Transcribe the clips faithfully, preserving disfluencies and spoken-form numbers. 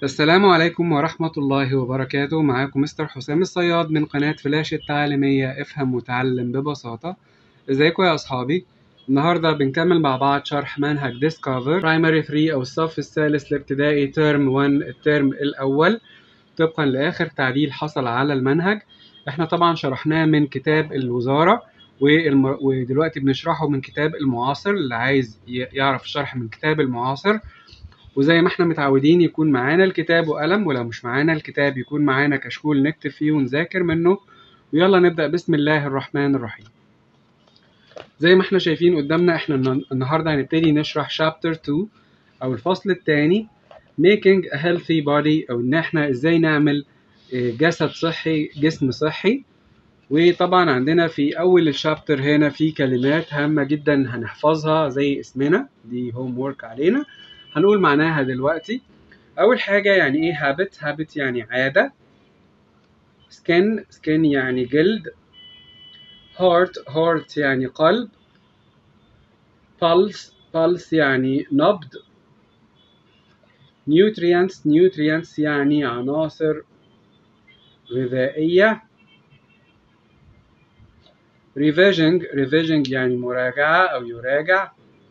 السلام عليكم ورحمة الله وبركاته. معاكم مستر حسام الصياد من قناة فلاش التعليمية افهم وتعلم ببساطة. ازيكم يا أصحابي؟ النهاردة بنكمل مع بعض شرح منهج Discover Primary ثلاثة أو الصف الثالث الابتدائي ترم واحد الترم الأول طبقا لآخر تعديل حصل على المنهج. احنا طبعا شرحناه من كتاب الوزارة والم... ودلوقتي بنشرحه من كتاب المعاصر. اللي عايز يعرف الشرح من كتاب المعاصر، وزي ما احنا متعودين يكون معانا الكتاب وقلم، ولو مش معانا الكتاب يكون معانا كشكول نكتب فيه ونذاكر منه. ويلا نبدأ بسم الله الرحمن الرحيم. زي ما احنا شايفين قدامنا، احنا النهاردة هنبتدي نشرح شابتر اتنين او الفصل الثاني making a healthy body، او ان احنا ازاي نعمل جسد صحي، جسم صحي. وطبعا عندنا في اول الشابتر هنا في كلمات هامة جدا هنحفظها زي اسمنا، دي هوم وورك علينا، هنقول معناها دلوقتي. أول حاجة يعني إيه habit؟ habit يعني عادة. skin skin يعني جلد. heart heart يعني قلب. pulse pulse يعني نبض. nutrients nutrients يعني عناصر غذائية. revision revision يعني مراجعة أو يراجع.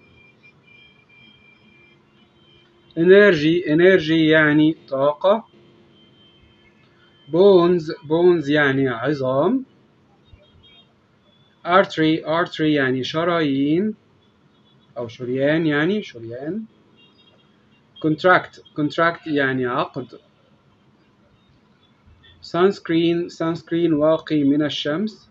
energy energy يعني طاقة. bones bones يعني عظام. artery artery يعني شرايين أو شريان، يعني شريان. contract contract يعني عقد. sunscreen sunscreen واقي من الشمس.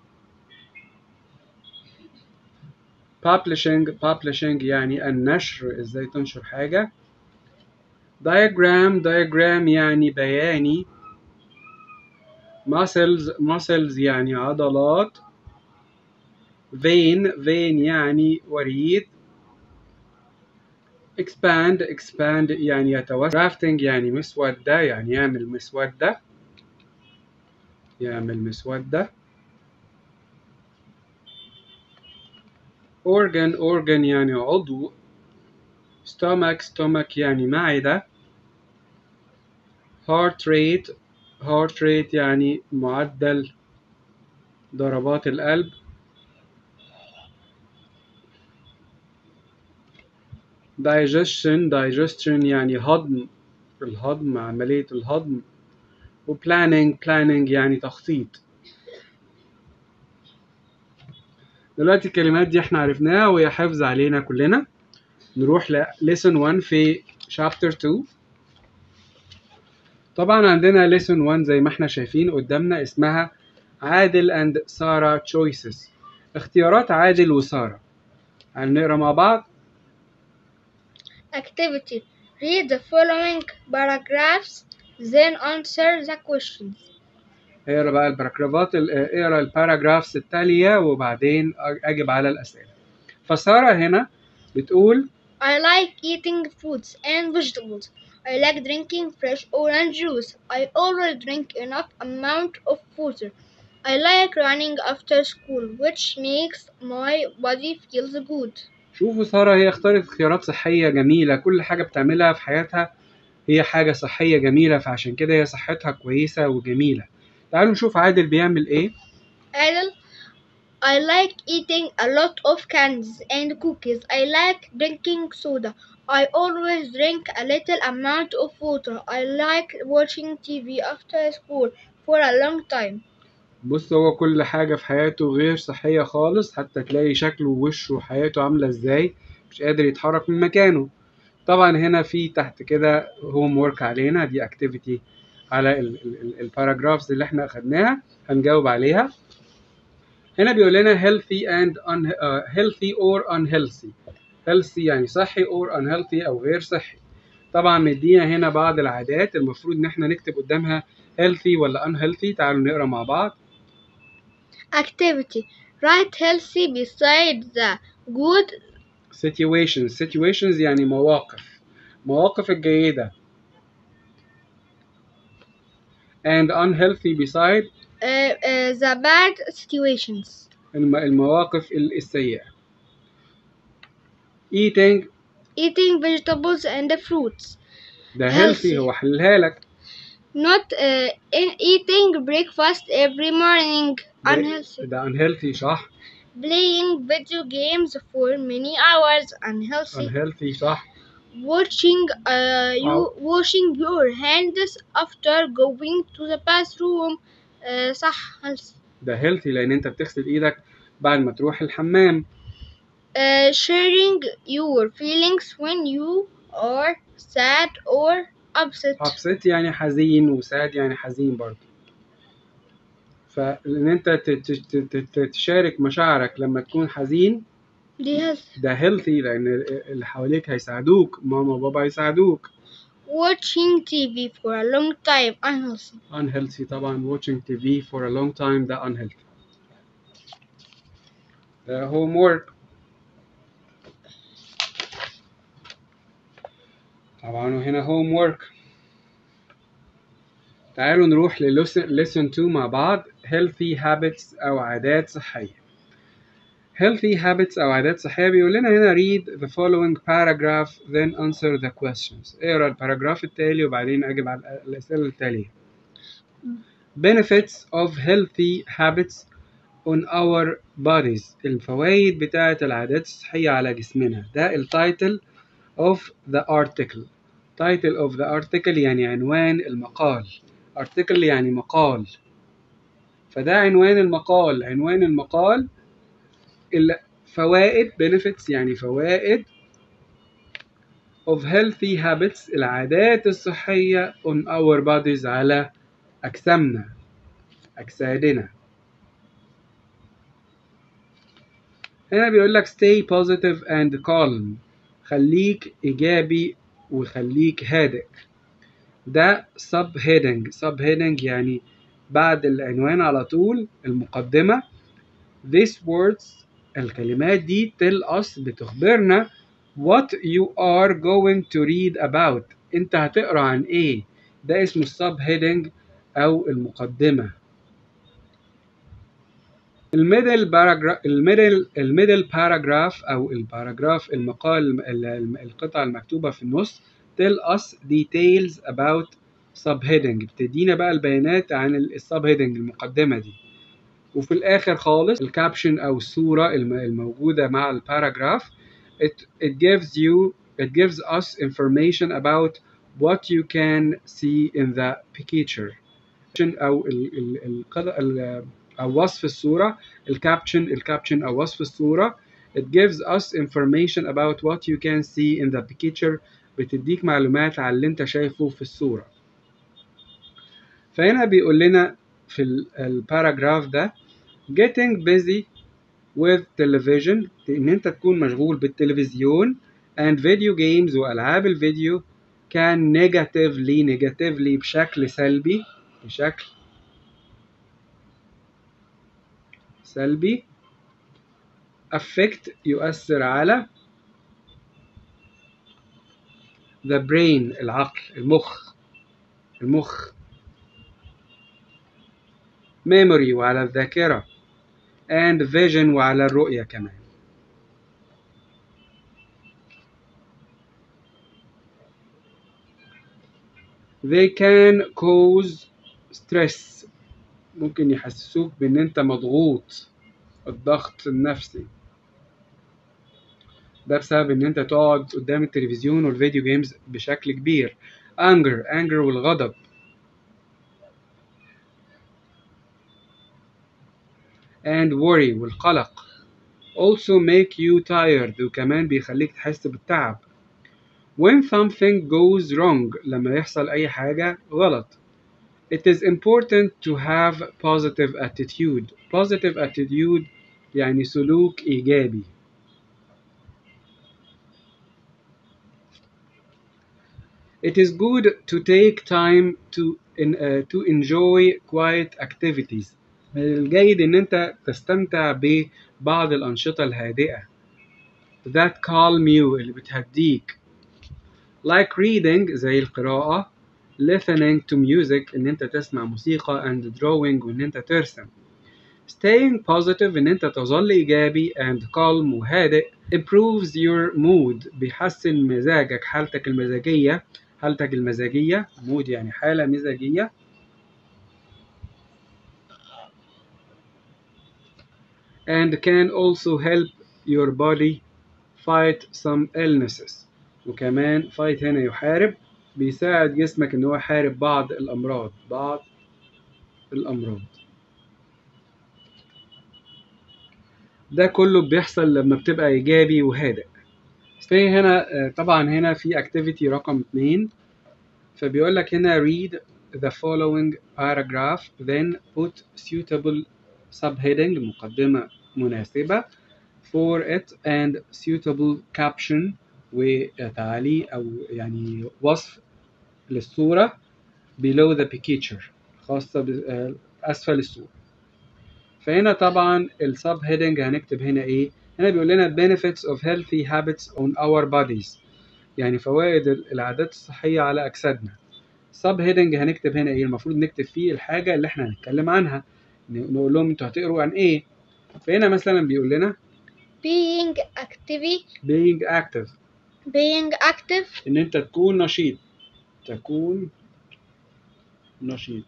publishing publishing يعني النشر، ازاي تنشر حاجة. diagram diagram يعني بياني. muscles muscles يعني عضلات. vein vein يعني وريد. expand expand يعني يتوسع. drafting يعني مسودة، يعني يعمل مسودة، يعمل مسودة. organ organ يعني عضو. stomach stomach يعني معدة. heart rate heart rate يعني معدل ضربات القلب. digestion digestion يعني هضم، الهضم، عملية الهضم. و planning planning يعني تخطيط. دلوقتي الكلمات دي احنا عرفناها وهي حفظ علينا كلنا. نروح ل lesson واحد في chapter اتنين. طبعا عندنا lesson واحد زي ما احنا شايفين قدامنا اسمها عادل and سارة choices، اختيارات عادل وسارة. هنقرا مع بعض. Activity: read the following paragraphs then answer the questions. اقرا بقى الباراجرافات، اقرا الباراجرافز التالية وبعدين اجب على الأسئلة. فسارة هنا بتقول I like eating fruits and vegetables. I like drinking fresh orange juice. I always drink enough amount of water. I like running after school, which makes my body feels good. شوفوا سارة هي اختارت اختيارات صحية جميلة، كل حاجة بتعملها في حياتها هي حاجة صحية جميلة، فعشان كده هي صحتها كويسة وجميلة. تعالوا نشوف عادل بيعمل ايه. عادل: I like eating a lot of candies and cookies. I like drinking soda. I always drink a little amount of water. I like watching T V after school for a long time. بص، هو كل حاجة في حياته غير صحية خالص، حتى تلاقي شكله ووشه وحياته عاملة ازاي، مش قادر يتحرك من مكانه. طبعا هنا في تحت كده هوم وورك علينا، دي اكتيفيتي على الباراجرافز اللي احنا اخدناها هنجاوب عليها. هنا بيقول لنا healthy and un, uh, healthy or unhealthy. healthy يعني صحي or unhealthy او غير صحي. طبعا مدينا هنا بعض العادات المفروض ان احنا نكتب قدامها healthy ولا unhealthy. تعالوا نقرا مع بعض. Activity: write healthy beside the good situations situations يعني مواقف، مواقف الجيدة. and unhealthy beside uh, uh, the bad situations. الم- المواقف السيئة. eating Eating vegetables and fruits. ده healthy هو حللها لك. not uh, in eating breakfast every morning. Unhealthy. ده unhealthy صح. Playing video games for many hours. Unhealthy. unhealthy صح. Washing uh, you أو. washing your hands after going to the bathroom. uh, صح healthy. ده healthy لأن أنت بتغسل إيدك بعد ما تروح الحمام. uh, sharing your feelings when you are sad or upset. upset يعني حزين وساد يعني حزين برضه. فإن أنت تشارك مشاعرك لما تكون حزين دي healthy. ده healthy لأن اللي حواليك هيساعدوك، ماما وبابا هيساعدوك. watching تي في for a long time. unhealthy. unhealthy طبعا. watching تي في for a long time ده unhealthy. ده homework طبعا، وهنا homework. تعالوا نروح ل lesson two مع بعض. healthy habits أو عادات صحية. healthy habits أو عادات صحية بيقول لنا هنا read the following paragraph then answer the questions. اقرا الباراجراف التالي وبعدين أجب على الأسئلة التالية. benefits of healthy habits on our bodies. الفوائد بتاعة العادات الصحية على جسمنا. ده التايتل of the article. title of the article يعني عنوان المقال. article يعني مقال. فده عنوان المقال. عنوان المقال الفوائد benefits يعني فوائد of healthy habits العادات الصحية on our bodies على أجسامنا أجسادنا. هنا بيقول لك stay positive and calm. خليك إيجابي وخليك هادئ. ده sub heading. sub heading يعني بعد العنوان على طول المقدمة. these words الكلمات دي tell us بتخبرنا what you are going to read about. انت هتقرأ عن ايه. ده اسمه sub heading او المقدمة. الميدل باراجراف الميدل الميدل باراجراف او الباراجراف المقال القطعة المكتوبة في النص tell us details about subheading. بتدينا بقى البيانات عن السبهيدنج المقدمة دي. وفي الآخر خالص الكابشن أو الصورة الموجودة مع الباراجراف it, it gives you it gives us information about what you can see in the picture. أو ال ال ال أو وصف الصورة. الكابشن الكابشن أو وصف الصورة it gives us information about what you can see in the picture. بتديك معلومات على اللي انت شايفه في الصورة. فهنا بيقول لنا في الباراجراف ده getting busy with television ان انت تكون مشغول بالتلفزيون and video games والعاب الفيديو can negatively negatively بشكل سلبي بشكل سلبي affect يؤثر على the brain العقل المخ المخ memory وعلى الذاكرة and vision وعلى الرؤية كمان. they can cause stress ممكن يحسسوك بان انت مضغوط. الضغط النفسي ده بسبب ان انت تقعد قدام التلفزيون والفيديو جيمز بشكل كبير. anger anger والغضب. and worry والقلق also make you tired وكمان بيخليك تحس بالتعب. when something goes wrong لما يحصل أي حاجة غلط it is important to have positive attitude. positive attitude يعني سلوك إيجابي. it is good to take time to in, uh, to enjoy quiet activities. من الجيد ان انت تستمتع ببعض الانشطة الهادئة that calm you اللي بتهديك like reading زي القراءة listening to music ان انت تسمع موسيقى and drawing وان انت ترسم. staying positive ان انت تظل ايجابي and calm وهادئ improves your mood بيحسن مزاجك حالتك المزاجية حالتك المزاجية، مود يعني حالة مزاجية. and can also help your body fight some illnesses. وكمان fight هنا يحارب، بيساعد جسمك ان هو يحارب بعض الامراض بعض الامراض. ده كله بيحصل لما بتبقى ايجابي وهادئ. stay هنا طبعا هنا في activity رقم اتنين، فبيقول لك هنا read the following paragraph then put suitable subheading مقدمة مناسبة for it and suitable caption وتعليق أو يعني وصف للصورة below the picture خاصة أسفل الصورة. فهنا طبعا السب هيدنج هنكتب هنا إيه؟ هنا بيقول لنا benefits of healthy habits on our bodies، يعني فوائد العادات الصحية على أجسادنا. سب هيدنج هنكتب هنا إيه؟ المفروض نكتب فيه الحاجة اللي إحنا هنتكلم عنها، نقول لهم أنتوا هتقروا عن إيه؟ فهنا مثلا بيقول لنا being active being active being active إن أنت تكون نشيط تكون نشيط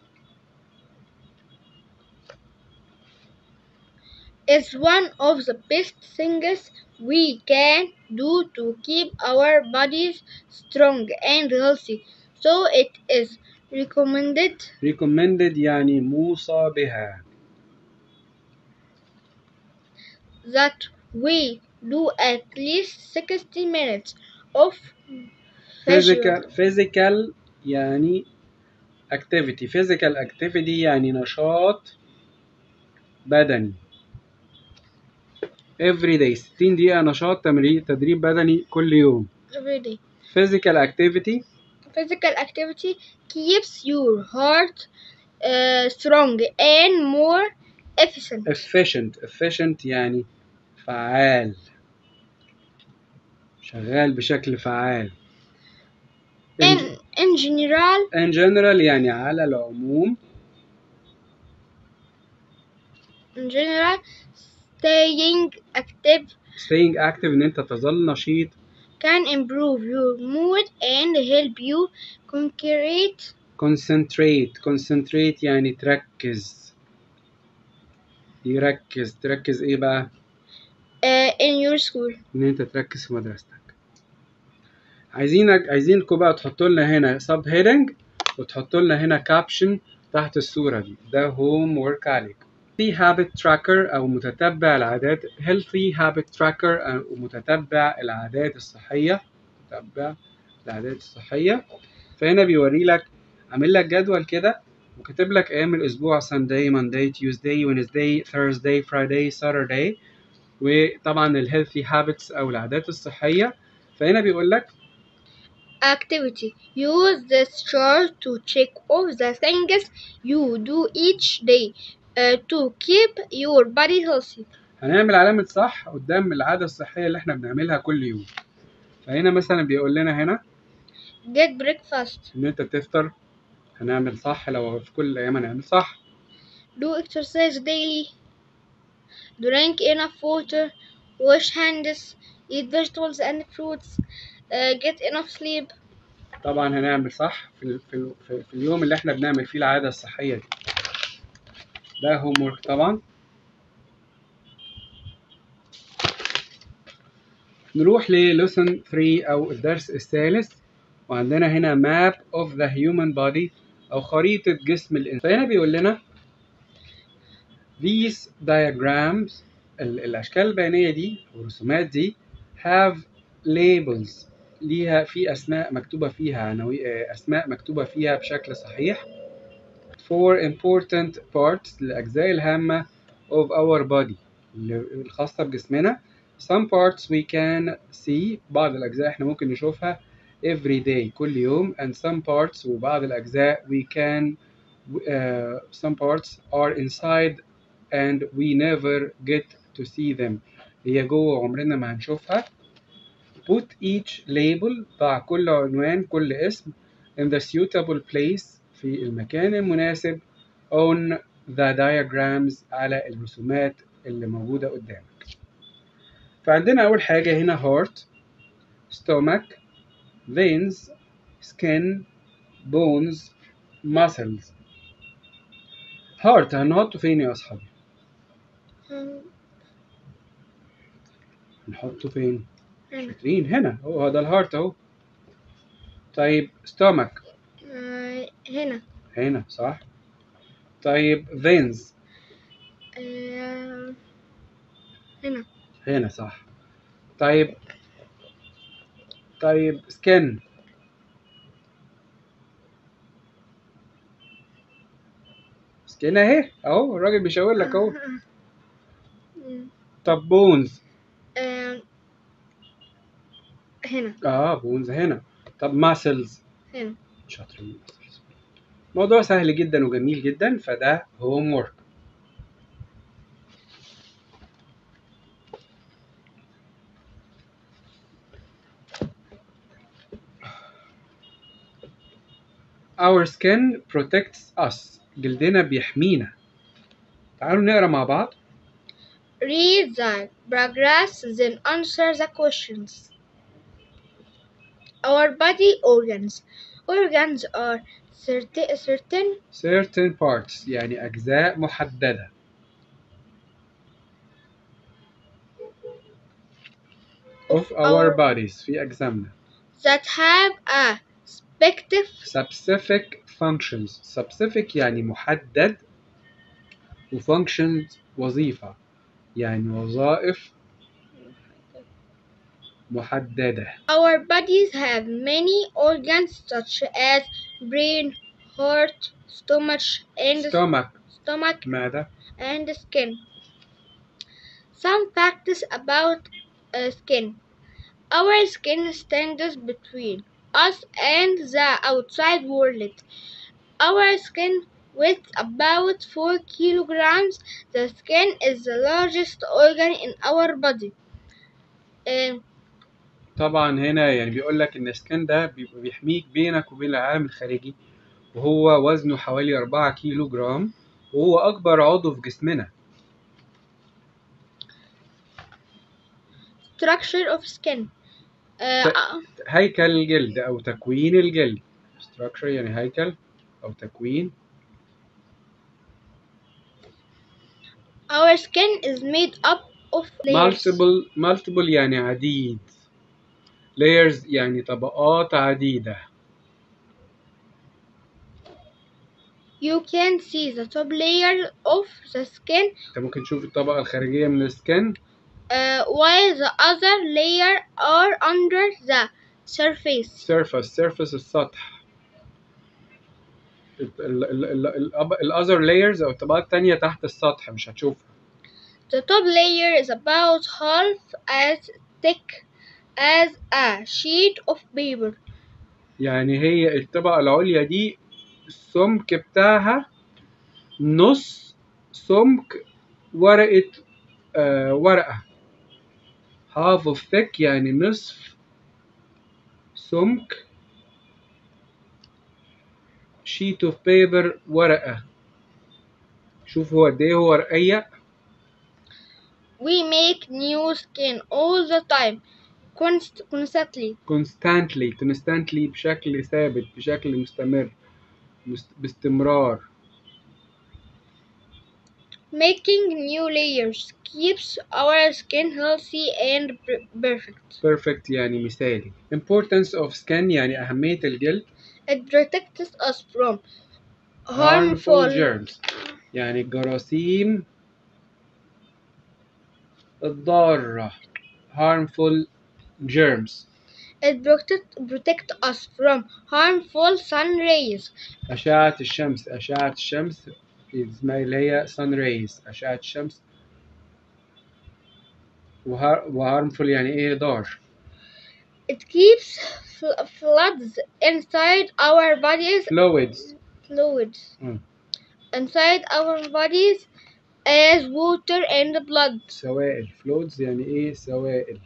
is one of the best things we can do to keep our bodies strong and healthy. So it is recommended recommended يعني موصى بها that we do at least sixty minutes of visual physical physical يعني activity physical activity يعني نشاط بدني every day ستين دقيقة نشاط تمرين تدريب بدني كل يوم. every day. physical activity Physical activity keeps your heart uh, strong and more efficient. efficient efficient يعني فعال، شغال بشكل فعال. In, in general, in general يعني على العموم. in general, staying active staying active ان انت تظل نشيط can improve your mood and help you concentrate concentrate concentrate يعني تركز يركز تركز ايه بقى uh, in your school. ان انت تركز في مدرستك. عايزينك عايزينكم بقى تحطوا لنا هنا سب هيدنج وتحطوا لنا هنا كابشن تحت الصورة دي، ده هوم ورك عليكم. healthy habit tracker او متتبع العادات healthy habit tracker او متتبع العادات الصحية متتبع العادات الصحية. فهنا بيوري لك عامل لك جدول كده وكاتب لك ايام الاسبوع Sunday Monday Tuesday Wednesday Thursday Friday Saturday وطبعا الهيلثي هابتس او العادات الصحية. فهنا بيقول لك Activity. Use this chart to check off the things you do each day uh, to keep your body healthy. هنعمل علامة صح قدام العادة الصحية اللي احنا بنعملها كل يوم. فهنا مثلا بيقول لنا هنا Get breakfast. ان انت تفطر، هنعمل صح لو في كل الايام هنعمل صح. Do exercise daily. Drink enough water. Wash hands. Eat vegetables and fruits. Uh, get enough sleep. طبعا هنعمل صح في, في, في, في اليوم اللي احنا بنعمل فيه العادة الصحية دي. ده هوم ورك طبعا. نروح للسن ثلاثة او الدرس الثالث، وعندنا هنا map of the human body او خريطة جسم الانسان. فهنا بيقول لنا these diagrams الاشكال البيانية دي والرسومات دي have labels ليها في اسماء مكتوبة فيها عناوين اسماء مكتوبة فيها بشكل صحيح for important parts الاجزاء الهامة of our body الخاصة بجسمنا. some parts we can see بعض الأجزاء إحنا ممكن نشوفها every day كل يوم and some parts وبعض الأجزاء we can uh, some parts are inside and we never get to see them هي جوه عمرنا ما هنشوفها. put each label ضع كل عنوان كل اسم in the suitable place في المكان المناسب on the diagrams على الرسومات اللي موجودة قدامك. فعندنا أول حاجة هنا heart stomach veins skin bones muscles. heart هنحطه فين يا أصحابي؟ نحطه فين؟ هنا. شاطرين هنا، هو ده الهارت اهو. طيب stomach آه، هنا. هنا صح. طيب veins آه، هنا. هنا صح. طيب طيب skin skin اهي اهو، الراجل بيشاور لك اهو. طب bones آه، هنا. اه bones هنا. طب muscles هنا. شاطرين. موضوع سهل جدا وجميل جدا، فده هوم ورك. Our skin protects us. جلدنا بيحمينا. تعالوا نقرا مع بعض. Read the paragraphs, then answer the questions. Our body organs. Organs are certain certain certain parts يعني أجزاء محددة. of our bodies في أجسامنا. that have a specific specific functions. specific يعني محدد، و functions وظيفة، يعني وظائف محددة. Our bodies have many organs such as brain, heart, stomach, and stomach stomach معدة. and skin. Some facts about uh, skin. Our skin stands between us and the outside world. Our skin weighs about four kilograms. The skin is the largest organ in our body. Um, طبعا هنا يعني بيقول لك ان السكن ده بيبقى بيحميك بينك وبين العالم الخارجي، وهو وزنه حوالي أربعة كيلو جرام، وهو أكبر عضو في جسمنا. structure of skin. Uh, هيكل الجلد أو تكوين الجلد. structure يعني هيكل أو تكوين. Our skin is made up of layers. multiple multiple يعني عديد. layers يعني طبقات عديدة. You can see the top layer of the skin. أنت ممكن تشوف الطبقة الخارجية من السكن. Uh, while the other layer are under the surface. surface surface السطح. ال ال ال ال ال other layers أو الطبقات التانية تحت السطح مش هتشوفها. The top layer is about half as thick as a sheet of paper. يعني هي الطبقة العليا دي السمك بتاعها نص سمك ورقة آه ورقة. half of thick يعني نصف سمك sheet of paper ورقة. شوف هو قد ايه هو رقيق. We make new skin all the time. Const constantly. constantly constantly بشكل ثابت، بشكل مستمر، مست... باستمرار. Making new layers keeps our skin healthy and perfect. perfect يعني مثالي. importance of skin يعني أهمية الجلد. It protects us from harmful harmful germs يعني الجراثيم الضارة. harmful germs. It protect, protect us from harmful sun rays. أشعة الشمس. أشعة الشمس اسمها اللي هي sun rays. أشعة الشمس. و harmful يعني إيه ضار. It keeps floods inside our bodies. fluids. Fluids. م. Inside our bodies as water and blood. سوائل. fluids يعني إيه سوائل.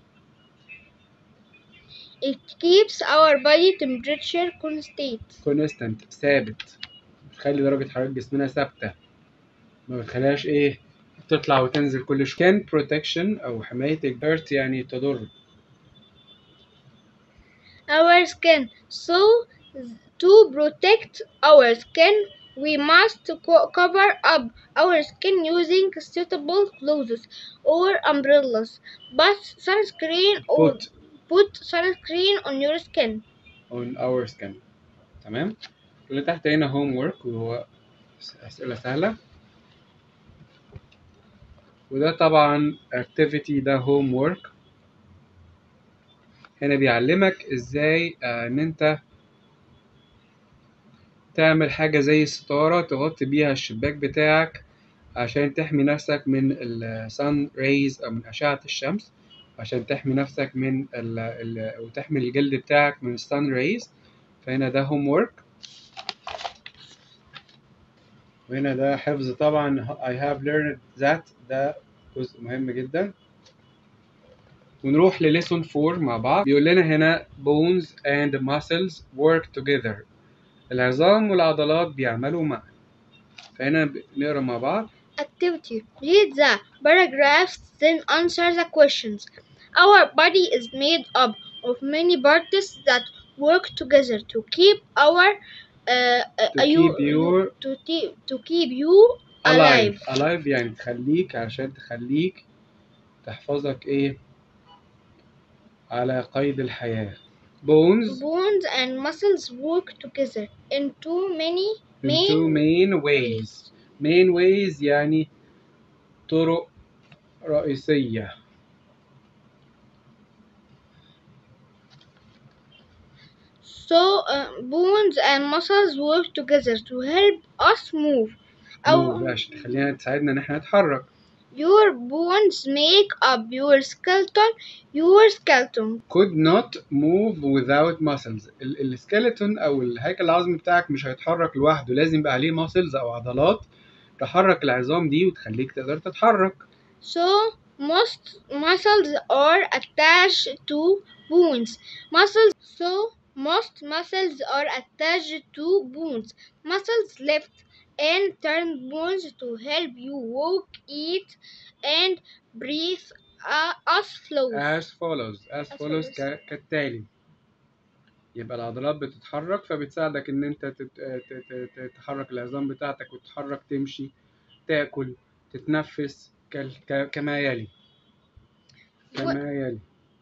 It keeps our body temperature constant. constant ثابت. بتخلي درجة حرارة جسمنا ثابتة، ما بتخليهاش إيه تطلع وتنزل كل شوية. skin protection أو حماية الجرت يعني تضر. our skin. So, to protect our skin, we must co- cover up our skin using suitable clothes or umbrellas. But sunscreen or put put sunscreen on your skin. on our skin. تمام. اللي تحت هنا homework وهو أسئلة سهلة، وده طبعا activity، ده homework. هنا بيعلمك ازاي آه، ان انت تعمل حاجة زي ستارة تغطي بيها الشباك بتاعك عشان تحمي نفسك من ال sun rays أو من أشعة الشمس، عشان تحمي نفسك من ال ال وتحمي الجلد بتاعك من sun rays. فهنا ده homework، وهنا ده حفظ طبعا I have learned that، ده جزء مهم جدا. ونروح لليسون فور مع بعض. بيقول لنا هنا bones and muscles work together، العظام والعضلات بيعملوا معا. فهنا نقرا مع بعض. Activity. Read the paragraphs, then answer the questions. Our body is made up of many parts that work together to keep our uh, uh, to you, keep you to, te- to keep you alive. alive. alive يعني تخليك، عشان تخليك تحفظك ايه على قيد الحياة. bones Bones and muscles work together in too many in main two main ways. ways. main ways يعني طرق رئيسية. So, uh, bones and muscles work together to help us move. move Our, عشان تخلينا تساعدنا ان احنا نتحرك. your bones make up your skeleton. Your skeleton could not move without muscles. ال- السكeleton او الهيكل العظمي بتاعك مش هيتحرك لوحده، لازم يبقى عليه muscles او عضلات تحرك العظام دي وتخليك تقدر تتحرك. So most muscles are attached to bones. Muscles so most muscles are attached to bones. Muscles lift and turn bones to help you walk, eat, and breathe uh, as flows. as follows as As follows follows. ك- كالتالي. يبقى العضلات بتتحرك فبتساعدك ان انت تت- ت- ت- ت- تحرك العظام بتاعتك وتتحرك، تمشي، تاكل، تتنفس، كال- ك- كما يلي كما يلي.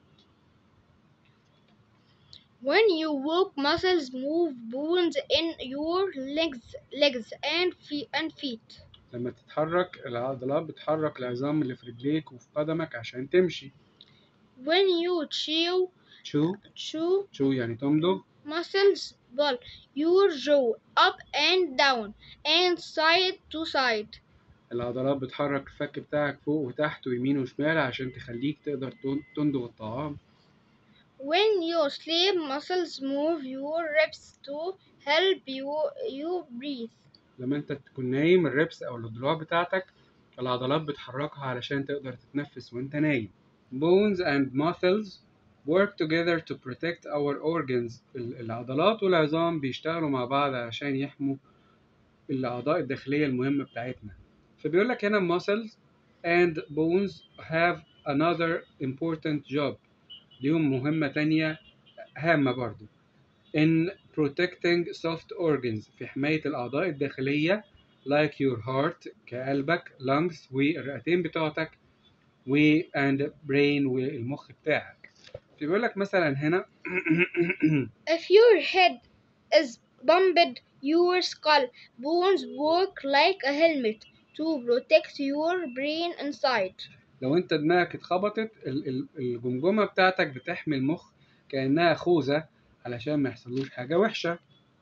When you walk, muscles move bones in your legs, legs and feet, and feet. لما تتحرك العضلات بتحرك العظام اللي في رجليك وفي قدمك عشان تمشي. When you chew, chew chew, chew يعني تمضغ. muscles pull your jaw up and down and side to side. العضلات بتحرك الفك بتاعك فوق وتحت ويمين وشمال عشان تخليك تقدر تن- تمضغ الطعام. When you sleep, muscles move your ribs to help you, you breathe. لما انت تكون نايم الربس او الضلوع بتاعتك العضلات بتحركها علشان تقدر تتنفس وانت نايم. bones and muscles work together to protect our organs. ال- العضلات والعظام بيشتغلوا مع بعض علشان يحموا الأعضاء الداخلية المهمة بتاعتنا. فبيقول لك هنا muscles and bones have another important job، ليهم مهمة تانية هامة برضو. in protecting soft organs، في حماية الأعضاء الداخلية like your heart كقلبك، lungs والرئتين بتوعتك، و and brain والمخ بتاعك. بيقول لك مثلا هنا If your head is bumped, your skull bones work like a helmet to protect your brain inside. لو انت دماغك اتخبطت ال- ال- الجمجمة بتاعتك بتحمي المخ كأنها خوذة علشان ما يحصلوش حاجة وحشة.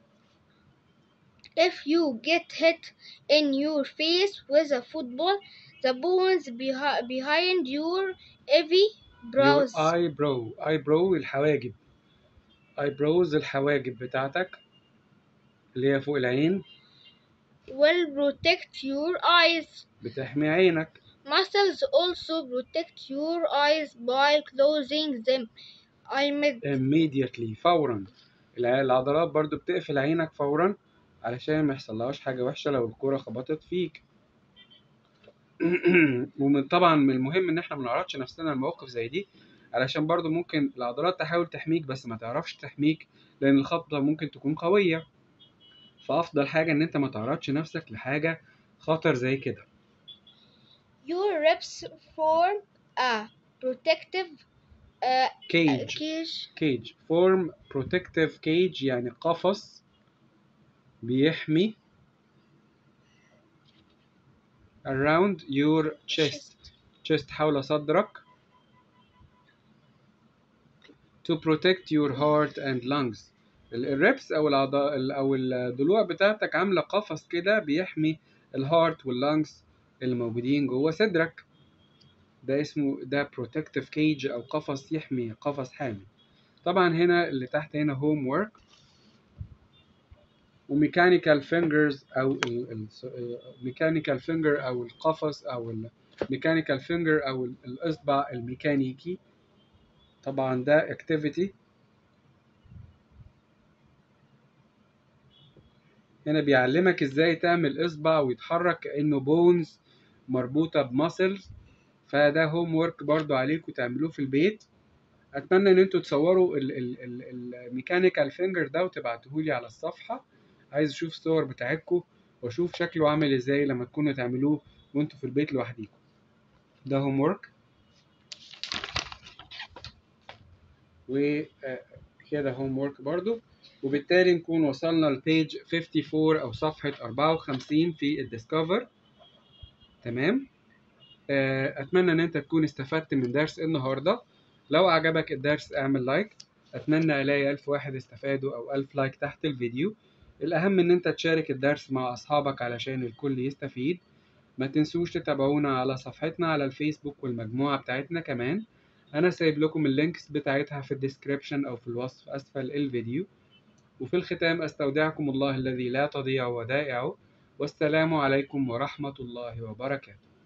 If you get hit in your face with a football, the bones behi- behind your your eyebrows eyebrow eyebrow الحواجب eyebrows الحواجب بتاعتك اللي هي فوق العين will protect your eyes. بتحمي عينك. Muscles also protect your eyes by closing them. I immediately فورا. الع- العضلات برضو بتقفل عينك فورا علشان ما يحصلهاش حاجة وحشة لو الكرة خبطت فيك. ومن طبعا من المهم ان احنا ما نعرضش نفسنا لمواقف زي دي علشان برضو ممكن العضلات تحاول تحميك بس ما تعرفش تحميك، لان الخبطة ممكن تكون قوية. فافضل حاجة ان انت ما تعرضش نفسك لحاجة خطر زي كده. Your ribs form a protective uh, cage cage cage form protective cage يعني قفص بيحمي around your chest chest حول صدرك to protect your heart and lungs. الريبس او العضاء او الضلوع بتاعتك عامله قفص كده بيحمي الهارت واللانجز اللي موجودين جوه صدرك. ده اسمه ده protective cage او قفص يحمي، قفص حامي. طبعا هنا اللي تحت هنا هوم وورك وميكانيكال فينجرز او الميكانيكال فينجر او القفص او الميكانيكال فينجر او الاصبع الميكانيكي. طبعا ده اكتيفيتي. هنا بيعلمك ازاي تعمل اصبع ويتحرك كانه بونز مربوطه بماسلز. فده هوم ورك برضو عليكم تعملوه في البيت. اتمنى ان انتوا تصوروا الميكانيكال فينجر ده وتبعتوه لي على الصفحه. عايز اشوف الصور بتاعتكم واشوف شكله عامل ازاي لما تكونوا تعملوه وانتوا في البيت لوحديكم. ده هوم ورك. وكده هوم ورك برضو. وبالتالي نكون وصلنا لبيج أربعة وخمسين او صفحه أربعة وخمسين في الديسكفر. تمام. اتمنى ان انت تكون استفدت من درس النهارده. لو عجبك الدرس اعمل لايك. اتمنى الاقي الف واحد استفادوا او الف لايك تحت الفيديو. الاهم ان انت تشارك الدرس مع اصحابك علشان الكل يستفيد. ما تنسوش تتابعونا على صفحتنا على الفيسبوك والمجموعة بتاعتنا كمان. انا سايب لكم اللينكس بتاعتها في الديسكريبشن او في الوصف اسفل الفيديو. وفي الختام استودعكم الله الذي لا تضيع ودائعه، والسلام عليكم ورحمة الله وبركاته.